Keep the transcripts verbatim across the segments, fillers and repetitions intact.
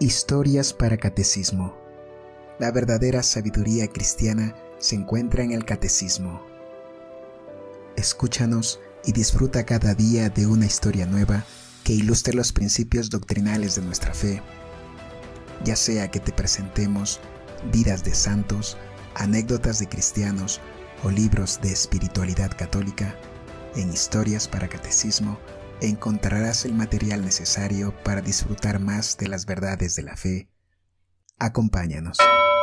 Historias para Catecismo. La verdadera sabiduría cristiana se encuentra en el Catecismo. Escúchanos y disfruta cada día de una historia nueva que ilustre los principios doctrinales de nuestra fe. Ya sea que te presentemos vidas de santos, anécdotas de cristianos o libros de espiritualidad católica, en Historias para Catecismo encontrarás el material necesario para disfrutar más de las verdades de la fe. Acompáñanos.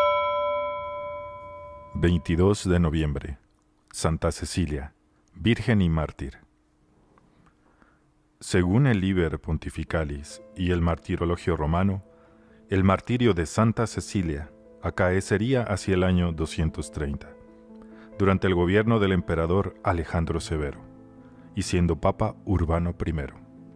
veintidós de noviembre. Santa Cecilia, Virgen y Mártir. Según el Liber Pontificalis y el Martirologio Romano, el martirio de Santa Cecilia acaecería hacia el año doscientos treinta, durante el gobierno del emperador Alejandro Severo, y siendo Papa Urbano primero.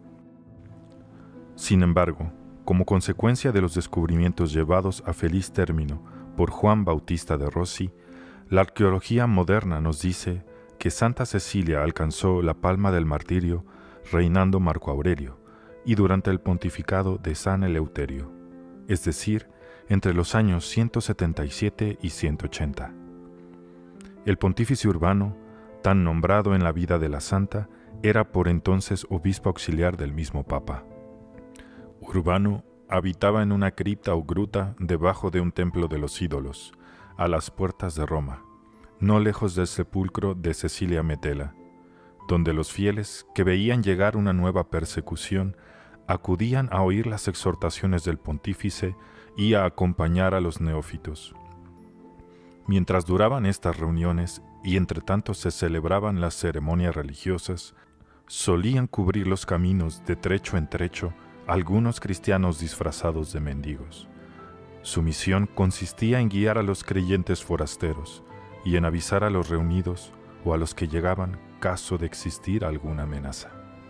Sin embargo, como consecuencia de los descubrimientos llevados a feliz término por Juan Bautista de Rossi, la arqueología moderna nos dice que Santa Cecilia alcanzó la palma del martirio reinando Marco Aurelio y durante el pontificado de San Eleuterio, es decir, entre los años ciento setenta y siete y ciento ochenta. El pontífice Urbano, tan nombrado en la vida de la santa, era por entonces obispo auxiliar del mismo Papa. Urbano habitaba en una cripta o gruta debajo de un templo de los ídolos, a las puertas de Roma, no lejos del sepulcro de Cecilia Metela, donde los fieles que veían llegar una nueva persecución acudían a oír las exhortaciones del pontífice y a acompañar a los neófitos. Mientras duraban estas reuniones y entre tanto se celebraban las ceremonias religiosas, solían cubrir los caminos de trecho en trecho algunos cristianos disfrazados de mendigos. Su misión consistía en guiar a los creyentes forasteros y en avisar a los reunidos o a los que llegaban caso de existir alguna amenaza.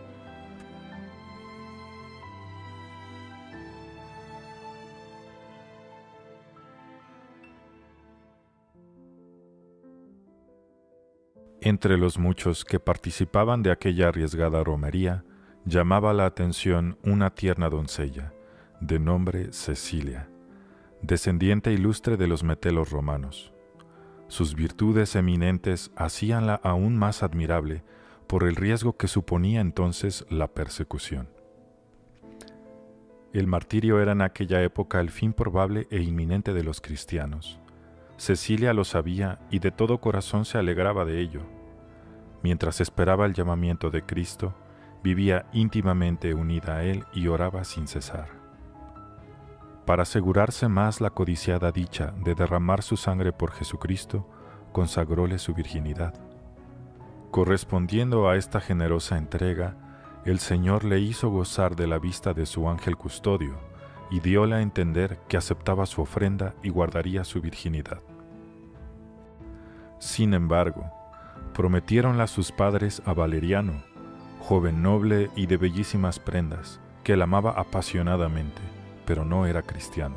Entre los muchos que participaban de aquella arriesgada romería, llamaba la atención una tierna doncella, de nombre Cecilia, descendiente ilustre de los metelos romanos. Sus virtudes eminentes hacíanla aún más admirable por el riesgo que suponía entonces la persecución. El martirio era en aquella época el fin probable e inminente de los cristianos. Cecilia lo sabía y de todo corazón se alegraba de ello. Mientras esperaba el llamamiento de Cristo, vivía íntimamente unida a Él y oraba sin cesar. Para asegurarse más la codiciada dicha de derramar su sangre por Jesucristo, consagróle su virginidad. Correspondiendo a esta generosa entrega, el Señor le hizo gozar de la vista de su ángel custodio y dióle a entender que aceptaba su ofrenda y guardaría su virginidad. Sin embargo, prometiéronla sus padres a Valeriano, joven noble y de bellísimas prendas, que la amaba apasionadamente, pero no era cristiano.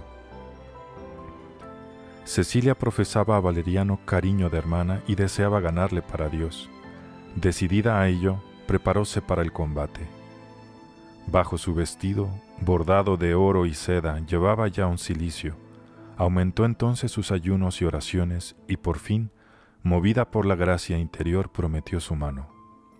Cecilia profesaba a Valeriano cariño de hermana y deseaba ganarle para Dios. Decidida a ello, preparóse para el combate. Bajo su vestido, bordado de oro y seda, llevaba ya un cilicio. Aumentó entonces sus ayunos y oraciones y por fin, movida por la gracia interior, prometió su mano.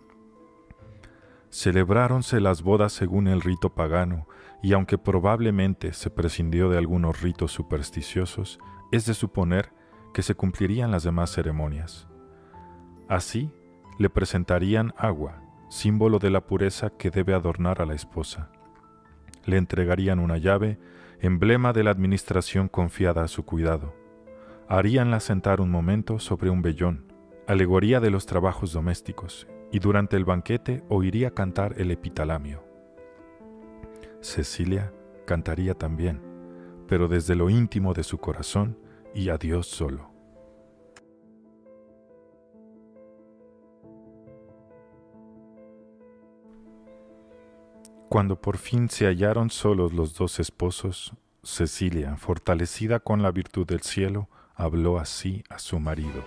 Celebráronse las bodas según el rito pagano, y aunque probablemente se prescindió de algunos ritos supersticiosos, es de suponer que se cumplirían las demás ceremonias. Así, le presentarían agua, símbolo de la pureza que debe adornar a la esposa. Le entregarían una llave, emblema de la administración confiada a su cuidado. Haríanla sentar un momento sobre un vellón, alegoría de los trabajos domésticos, y durante el banquete oiría cantar el epitalamio. Cecilia cantaría también, pero desde lo íntimo de su corazón y a Dios solo. Cuando por fin se hallaron solos los dos esposos, Cecilia, fortalecida con la virtud del cielo, habló así a su marido: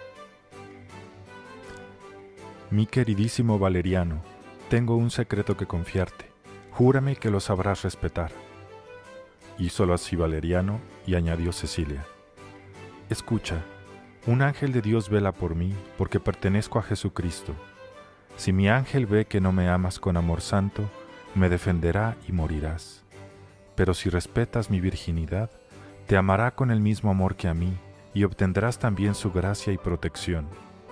Mi queridísimo Valeriano, tengo un secreto que confiarte. Júrame que lo sabrás respetar. Hízolo así Valeriano y añadió Cecilia: escucha, un ángel de Dios vela por mí, porque pertenezco a Jesucristo. Si mi ángel ve que no me amas con amor santo, me defenderá y morirás. Pero si respetas mi virginidad, te amará con el mismo amor que a mí, y obtendrás también su gracia y protección.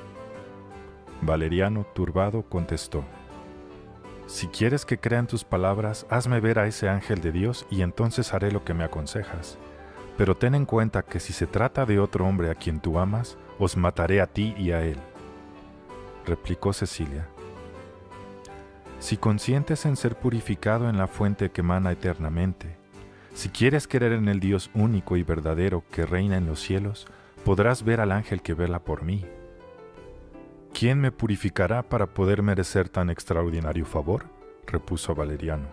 Valeriano, turbado, contestó: si quieres que crea en tus palabras, hazme ver a ese ángel de Dios y entonces haré lo que me aconsejas. Pero ten en cuenta que si se trata de otro hombre a quien tú amas, os mataré a ti y a él. Replicó Cecilia: si consientes en ser purificado en la fuente que emana eternamente, si quieres creer en el Dios único y verdadero que reina en los cielos, podrás ver al ángel que vela por mí. ¿Quién me purificará para poder merecer tan extraordinario favor?, repuso Valeriano.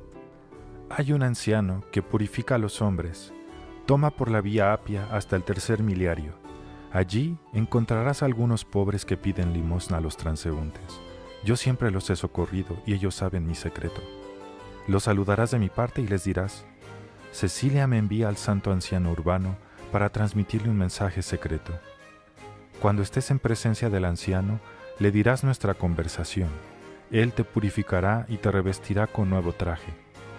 Hay un anciano que purifica a los hombres. Toma por la vía Apia hasta el tercer miliario. Allí encontrarás a algunos pobres que piden limosna a los transeúntes. Yo siempre los he socorrido y ellos saben mi secreto. Los saludarás de mi parte y les dirás: Cecilia me envía al santo anciano Urbano para transmitirle un mensaje secreto. Cuando estés en presencia del anciano, le dirás nuestra conversación. Él te purificará y te revestirá con nuevo traje.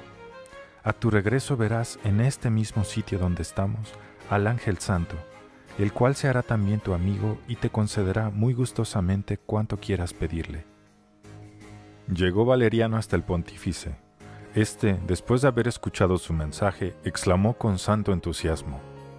A tu regreso verás en este mismo sitio donde estamos al ángel santo, el cual se hará también tu amigo y te concederá muy gustosamente cuanto quieras pedirle. Llegó Valeriano hasta el pontífice. Este, después de haber escuchado su mensaje, exclamó con santo entusiasmo: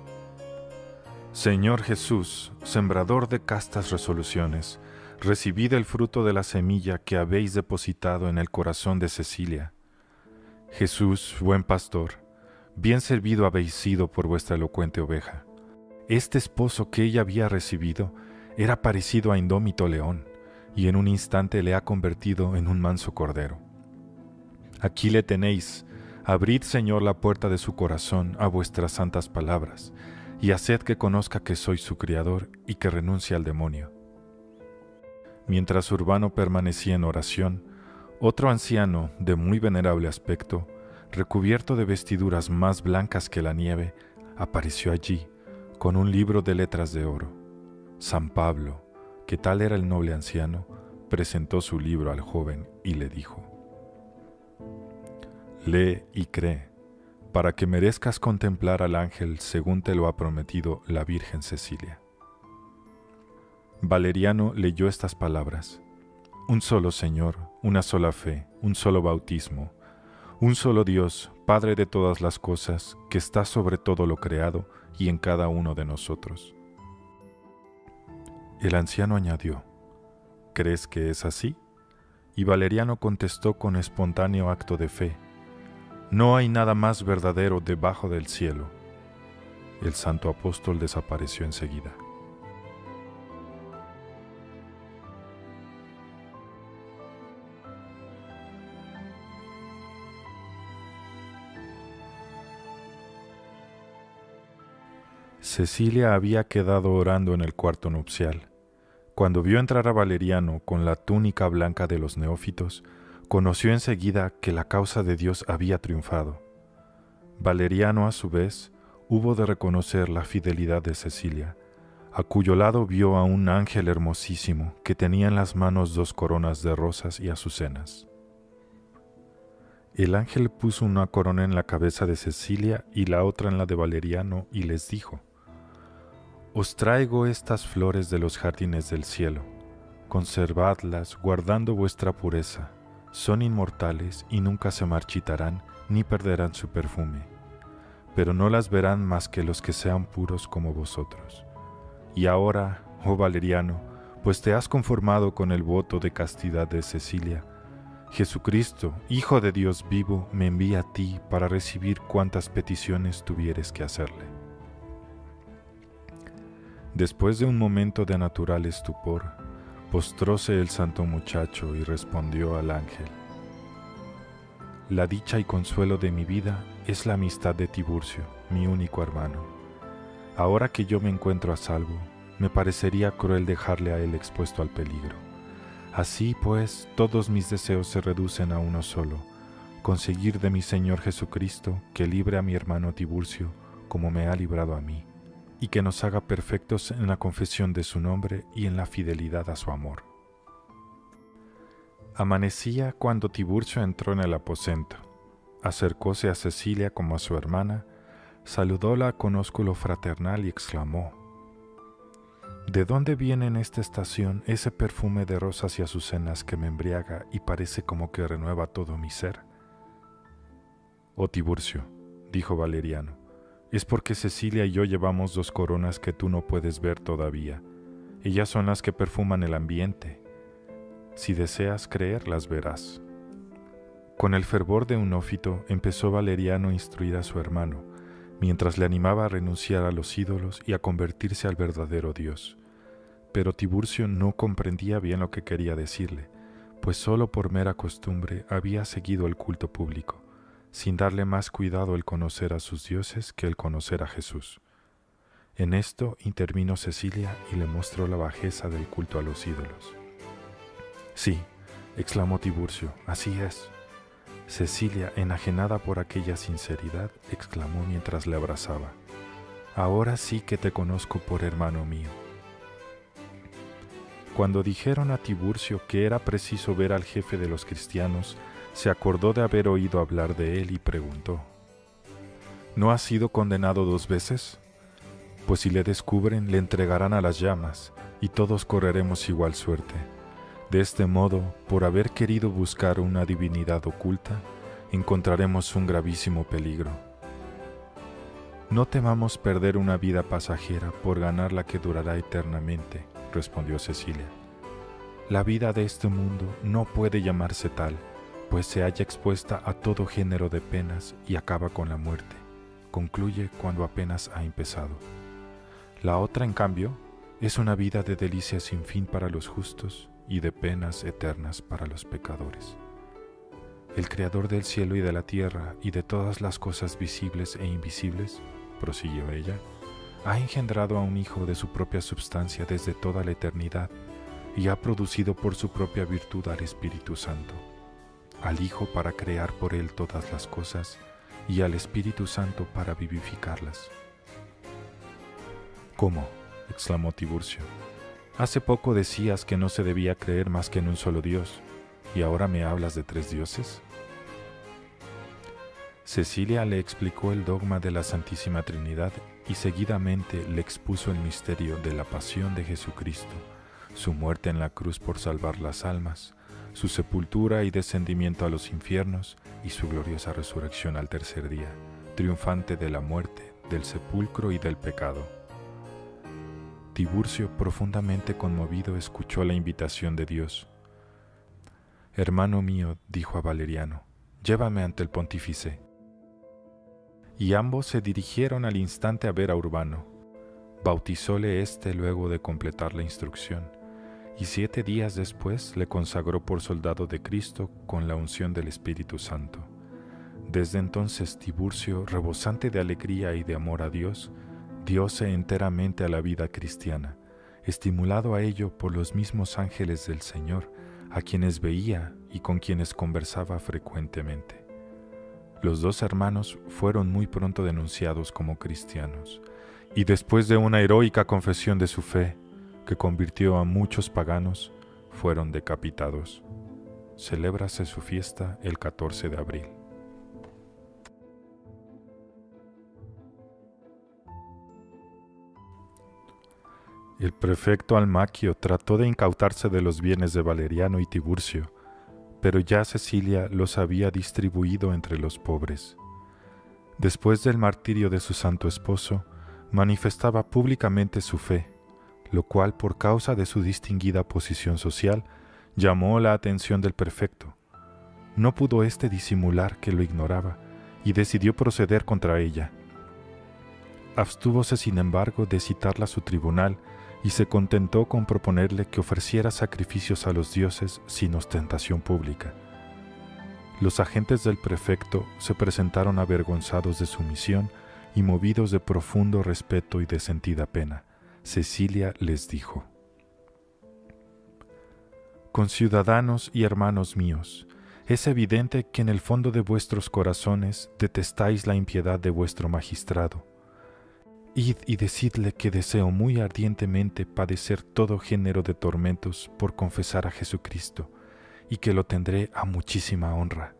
Señor Jesús, sembrador de castas resoluciones, recibid el fruto de la semilla que habéis depositado en el corazón de Cecilia. Jesús, buen pastor, bien servido habéis sido por vuestra elocuente oveja. Este esposo que ella había recibido era parecido a indómito león, y en un instante le ha convertido en un manso cordero. Aquí le tenéis, abrid, Señor, la puerta de su corazón a vuestras santas palabras, y haced que conozca que soy su criador y que renuncie al demonio. Mientras Urbano permanecía en oración, otro anciano de muy venerable aspecto, recubierto de vestiduras más blancas que la nieve, apareció allí, con un libro de letras de oro. San Pablo, que tal era el noble anciano, presentó su libro al joven y le dijo: Lee y cree, para que merezcas contemplar al ángel según te lo ha prometido la Virgen Cecilia. Valeriano leyó estas palabras: un solo Señor, una sola fe, un solo bautismo, un solo Dios, Padre de todas las cosas, que está sobre todo lo creado y en cada uno de nosotros. El anciano añadió: ¿crees que es así? Y Valeriano contestó con espontáneo acto de fe: no hay nada más verdadero debajo del cielo. El santo apóstol desapareció enseguida. Cecilia había quedado orando en el cuarto nupcial. Cuando vio entrar a Valeriano con la túnica blanca de los neófitos, conoció enseguida que la causa de Dios había triunfado. Valeriano, a su vez, hubo de reconocer la fidelidad de Cecilia, a cuyo lado vio a un ángel hermosísimo que tenía en las manos dos coronas de rosas y azucenas. El ángel puso una corona en la cabeza de Cecilia y la otra en la de Valeriano y les dijo: Os traigo estas flores de los jardines del cielo. Conservadlas guardando vuestra pureza. Son inmortales y nunca se marchitarán ni perderán su perfume, pero no las verán más que los que sean puros como vosotros. Y ahora, oh Valeriano, pues te has conformado con el voto de castidad de Cecilia, Jesucristo, Hijo de Dios vivo, me envía a ti para recibir cuantas peticiones tuvieres que hacerle. Después de un momento de natural estupor, postróse el santo muchacho y respondió al ángel: La dicha y consuelo de mi vida es la amistad de Tiburcio, mi único hermano. Ahora que yo me encuentro a salvo, me parecería cruel dejarle a él expuesto al peligro. Así pues, todos mis deseos se reducen a uno solo, conseguir de mi Señor Jesucristo que libre a mi hermano Tiburcio como me ha librado a mí, y que nos haga perfectos en la confesión de su nombre y en la fidelidad a su amor. Amanecía cuando Tiburcio entró en el aposento. Acercóse a Cecilia como a su hermana, saludóla con ósculo fraternal y exclamó: ¿De dónde viene en esta estación ese perfume de rosas y azucenas que me embriaga y parece como que renueva todo mi ser? Oh Tiburcio, dijo Valeriano, es porque Cecilia y yo llevamos dos coronas que tú no puedes ver todavía. Ellas son las que perfuman el ambiente. Si deseas creer, las verás. Con el fervor de un neófito empezó Valeriano a instruir a su hermano, mientras le animaba a renunciar a los ídolos y a convertirse al verdadero Dios. Pero Tiburcio no comprendía bien lo que quería decirle, pues solo por mera costumbre había seguido el culto público, sin darle más cuidado el conocer a sus dioses que el conocer a Jesús. En esto intervino Cecilia y le mostró la bajeza del culto a los ídolos. Sí, exclamó Tiburcio, así es. Cecilia, enajenada por aquella sinceridad, exclamó mientras le abrazaba: ahora sí que te conozco por hermano mío. Cuando dijeron a Tiburcio que era preciso ver al jefe de los cristianos, se acordó de haber oído hablar de él y preguntó: ¿no ha sido condenado dos veces? Pues si le descubren, le entregarán a las llamas, y todos correremos igual suerte. De este modo, por haber querido buscar una divinidad oculta, encontraremos un gravísimo peligro. No temamos perder una vida pasajera por ganar la que durará eternamente, respondió Cecilia. La vida de este mundo no puede llamarse tal, pues se halla expuesta a todo género de penas y acaba con la muerte. Concluye cuando apenas ha empezado. La otra, en cambio, es una vida de delicias sin fin para los justos y de penas eternas para los pecadores. El Creador del cielo y de la tierra y de todas las cosas visibles e invisibles, prosiguió ella, ha engendrado a un Hijo de su propia substancia desde toda la eternidad y ha producido por su propia virtud al Espíritu Santo, al Hijo para crear por él todas las cosas y al Espíritu Santo para vivificarlas. ¿Cómo?, exclamó Tiburcio. Hace poco decías que no se debía creer más que en un solo Dios, ¿y ahora me hablas de tres dioses? Cecilia le explicó el dogma de la Santísima Trinidad y seguidamente le expuso el misterio de la pasión de Jesucristo, su muerte en la cruz por salvar las almas, su sepultura y descendimiento a los infiernos y su gloriosa resurrección al tercer día, triunfante de la muerte, del sepulcro y del pecado. Tiburcio, profundamente conmovido, escuchó la invitación de Dios. «Hermano mío», dijo a Valeriano, «llévame ante el pontífice». Y ambos se dirigieron al instante a ver a Urbano. Bautizóle éste luego de completar la instrucción, y siete días después le consagró por soldado de Cristo con la unción del Espíritu Santo. Desde entonces Tiburcio, rebosante de alegría y de amor a Dios, dióse enteramente a la vida cristiana, estimulado a ello por los mismos ángeles del Señor, a quienes veía y con quienes conversaba frecuentemente. Los dos hermanos fueron muy pronto denunciados como cristianos, y después de una heroica confesión de su fe, que convirtió a muchos paganos, fueron decapitados. Celébrase su fiesta el catorce de abril. El prefecto Almaquio trató de incautarse de los bienes de Valeriano y Tiburcio, pero ya Cecilia los había distribuido entre los pobres. Después del martirio de su santo esposo, manifestaba públicamente su fe, lo cual, por causa de su distinguida posición social, llamó la atención del prefecto. No pudo éste disimular que lo ignoraba y decidió proceder contra ella. Abstúvose, sin embargo, de citarla a su tribunal y se contentó con proponerle que ofreciera sacrificios a los dioses sin ostentación pública. Los agentes del prefecto se presentaron avergonzados de su misión y movidos de profundo respeto y de sentida pena. Cecilia les dijo: «Conciudadanos y hermanos míos, es evidente que en el fondo de vuestros corazones detestáis la impiedad de vuestro magistrado. Id y decidle que deseo muy ardientemente padecer todo género de tormentos por confesar a Jesucristo, y que lo tendré a muchísima honra.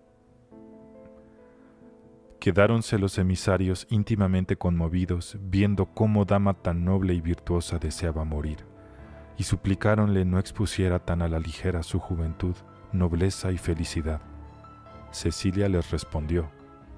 Quedáronse los emisarios íntimamente conmovidos, viendo cómo dama tan noble y virtuosa deseaba morir, y suplicáronle no expusiera tan a la ligera su juventud, nobleza y felicidad. Cecilia les respondió: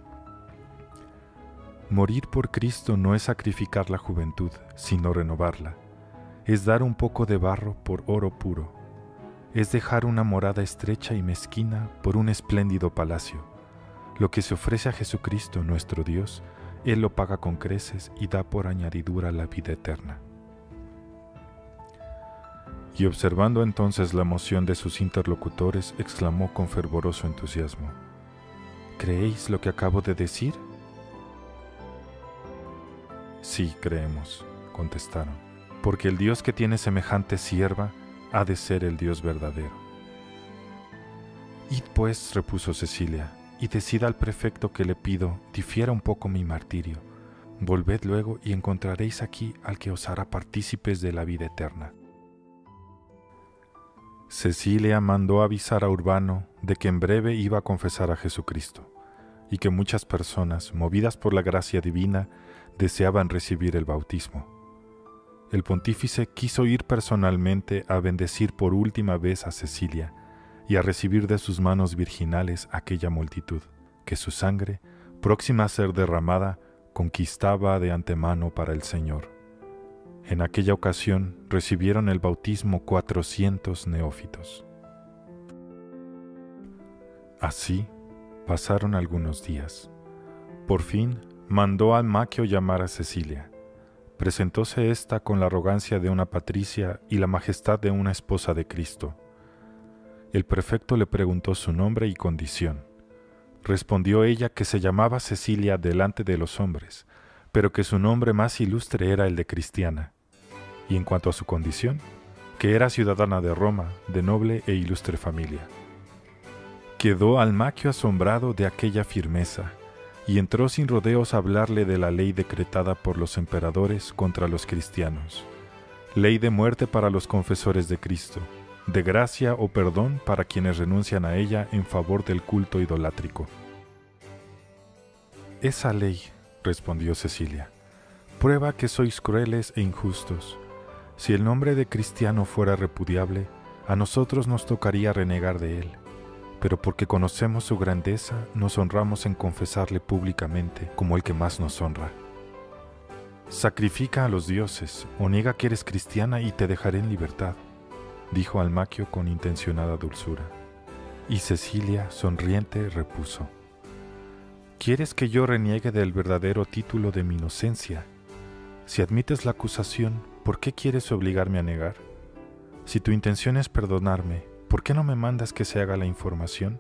morir por Cristo no es sacrificar la juventud, sino renovarla. Es dar un poco de barro por oro puro. Es dejar una morada estrecha y mezquina por un espléndido palacio. Lo que se ofrece a Jesucristo, nuestro Dios, Él lo paga con creces y da por añadidura la vida eterna. Y observando entonces la emoción de sus interlocutores, exclamó con fervoroso entusiasmo: ¿creéis lo que acabo de decir? Sí, creemos, contestaron, porque el Dios que tiene semejante sierva ha de ser el Dios verdadero. Id pues, repuso Cecilia, y decida al prefecto que le pido difiera un poco mi martirio. Volved luego y encontraréis aquí al que os hará partícipes de la vida eterna. Cecilia mandó avisar a Urbano de que en breve iba a confesar a Jesucristo, y que muchas personas, movidas por la gracia divina, deseaban recibir el bautismo. El pontífice quiso ir personalmente a bendecir por última vez a Cecilia y a recibir de sus manos virginales aquella multitud, que su sangre, próxima a ser derramada, conquistaba de antemano para el Señor. En aquella ocasión recibieron el bautismo cuatrocientos neófitos. Así pasaron algunos días. Por fin mandó al Maquio llamar a Cecilia. Presentóse ésta con la arrogancia de una patricia y la majestad de una esposa de Cristo. El prefecto le preguntó su nombre y condición. Respondió ella que se llamaba Cecilia delante de los hombres, pero que su nombre más ilustre era el de cristiana. Y en cuanto a su condición, que era ciudadana de Roma, de noble e ilustre familia. Quedó Almaquio asombrado de aquella firmeza, y entró sin rodeos a hablarle de la ley decretada por los emperadores contra los cristianos, ley de muerte para los confesores de Cristo, de gracia o perdón para quienes renuncian a ella en favor del culto idolátrico. Esa ley, respondió Cecilia, prueba que sois crueles e injustos. Si el nombre de cristiano fuera repudiable, a nosotros nos tocaría renegar de él. Pero porque conocemos su grandeza, nos honramos en confesarle públicamente como el que más nos honra. Sacrifica a los dioses, o niega que eres cristiana y te dejaré en libertad, dijo Almaquio con intencionada dulzura. Y Cecilia, sonriente, repuso: ¿quieres que yo reniegue del verdadero título de mi inocencia? Si admites la acusación, ¿por qué quieres obligarme a negar? Si tu intención es perdonarme, ¿por qué no me mandas que se haga la información?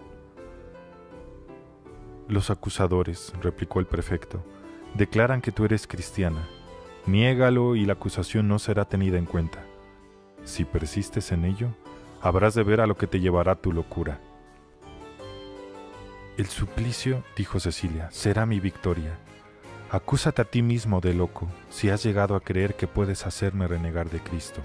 Los acusadores, replicó el prefecto, declaran que tú eres cristiana. Niégalo y la acusación no será tenida en cuenta. Si persistes en ello, habrás de ver a lo que te llevará tu locura. El suplicio, dijo Cecilia, será mi victoria. Acúsate a ti mismo de loco, si has llegado a creer que puedes hacerme renegar de Cristo.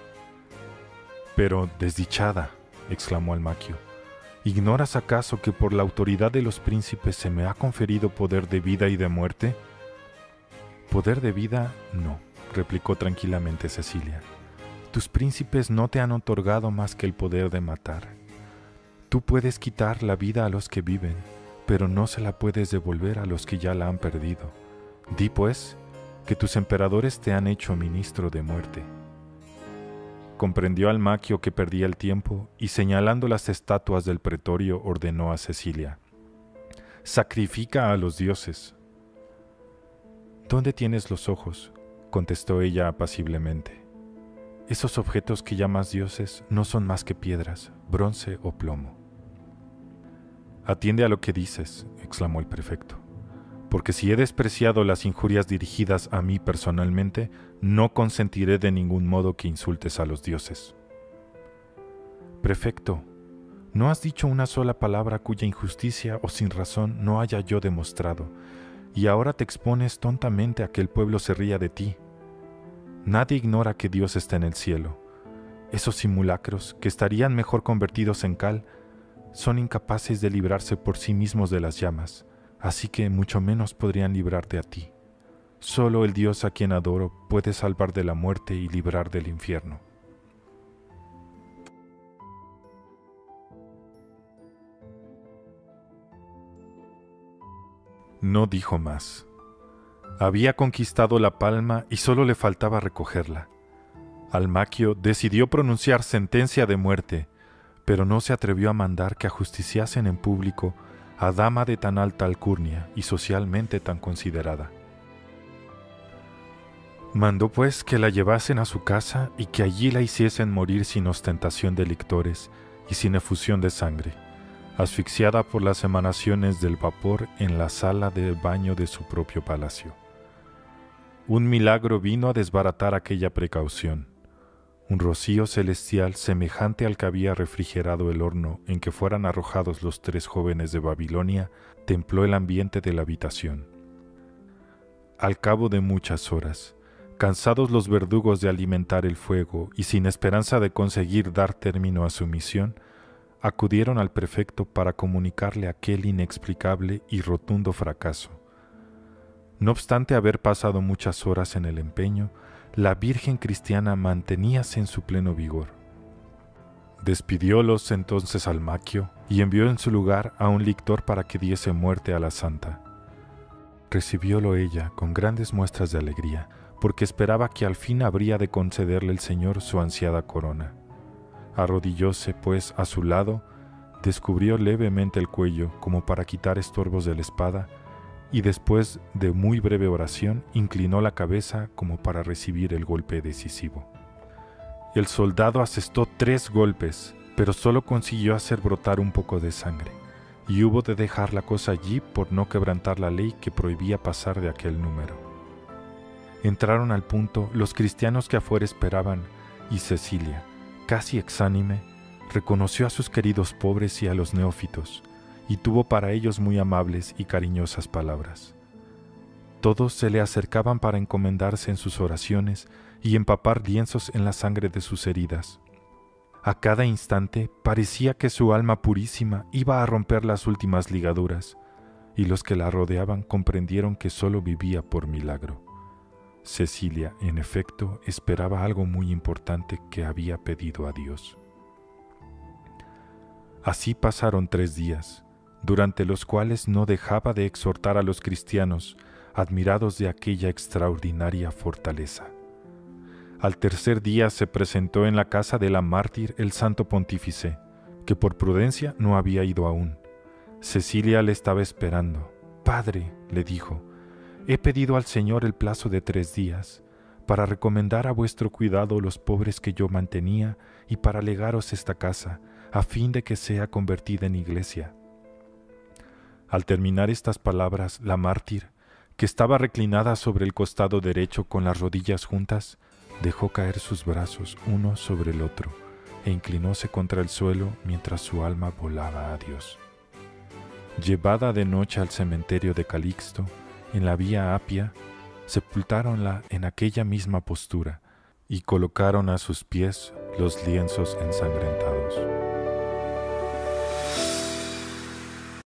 Pero, desdichada, exclamó Almaquio, ¿ignoras acaso que por la autoridad de los príncipes se me ha conferido poder de vida y de muerte? Poder de vida, no, replicó tranquilamente Cecilia. Tus príncipes no te han otorgado más que el poder de matar. Tú puedes quitar la vida a los que viven, pero no se la puedes devolver a los que ya la han perdido. Di, pues, que tus emperadores te han hecho ministro de muerte. Comprendió Almaquio que perdía el tiempo y, señalando las estatuas del pretorio, ordenó a Cecilia: «Sacrifica a los dioses». «¿Dónde tienes los ojos?», contestó ella apaciblemente. «Esos objetos que llamas dioses no son más que piedras, bronce o plomo». «Atiende a lo que dices», exclamó el prefecto, «porque si he despreciado las injurias dirigidas a mí personalmente, no consentiré de ningún modo que insultes a los dioses». «Prefecto, No has dicho una sola palabra cuya injusticia o sin razón no haya yo demostrado, y ahora te expones tontamente a que el pueblo se ría de ti. Nadie ignora que Dios está en el cielo. Esos simulacros, que estarían mejor convertidos en cal, son incapaces de librarse por sí mismos de las llamas, así que mucho menos podrían librarte a ti. Solo el Dios a quien adoro puede salvar de la muerte y librar del infierno. No dijo más. Había conquistado la palma y solo le faltaba recogerla. Almaquio decidió pronunciar sentencia de muerte, pero no se atrevió a mandar que ajusticiasen en público a dama de tan alta alcurnia y socialmente tan considerada. Mandó pues que la llevasen a su casa y que allí la hiciesen morir sin ostentación de lictores y sin efusión de sangre, asfixiada por las emanaciones del vapor en la sala de baño de su propio palacio. Un milagro vino a desbaratar aquella precaución. Un rocío celestial semejante al que había refrigerado el horno en que fueran arrojados los tres jóvenes de Babilonia templó el ambiente de la habitación. Al cabo de muchas horas, cansados los verdugos de alimentar el fuego y sin esperanza de conseguir dar término a su misión, acudieron al prefecto para comunicarle aquel inexplicable y rotundo fracaso. No obstante haber pasado muchas horas en el empeño, la Virgen cristiana manteníase en su pleno vigor. Despidiólos entonces Almaquio y envió en su lugar a un lictor para que diese muerte a la santa. Recibiólo ella con grandes muestras de alegría, porque esperaba que al fin habría de concederle el Señor su ansiada corona. Arrodillóse, pues, a su lado, descubrió levemente el cuello como para quitar estorbos de la espada, y después de muy breve oración inclinó la cabeza como para recibir el golpe decisivo. El soldado asestó tres golpes, pero solo consiguió hacer brotar un poco de sangre, y hubo de dejar la cosa allí por no quebrantar la ley que prohibía pasar de aquel número. Entraron al punto los cristianos que afuera esperaban, y Cecilia, casi exánime, reconoció a sus queridos pobres y a los neófitos, y tuvo para ellos muy amables y cariñosas palabras. Todos se le acercaban para encomendarse en sus oraciones y empapar lienzos en la sangre de sus heridas. A cada instante parecía que su alma purísima iba a romper las últimas ligaduras, y los que la rodeaban comprendieron que sólo vivía por milagro. Cecilia, en efecto, esperaba algo muy importante que había pedido a Dios. Así pasaron tres días, durante los cuales no dejaba de exhortar a los cristianos, admirados de aquella extraordinaria fortaleza. Al tercer día se presentó en la casa de la mártir el santo pontífice, que por prudencia no había ido aún. Cecilia le estaba esperando. «Padre», le dijo, «he pedido al Señor el plazo de tres días, para recomendar a vuestro cuidado los pobres que yo mantenía y para legaros esta casa, a fin de que sea convertida en iglesia». Al terminar estas palabras, la mártir, que estaba reclinada sobre el costado derecho con las rodillas juntas, dejó caer sus brazos uno sobre el otro e inclinóse contra el suelo mientras su alma volaba a Dios. Llevada de noche al cementerio de Calixto, en la vía Apia, sepultáronla en aquella misma postura y colocaron a sus pies los lienzos ensangrentados.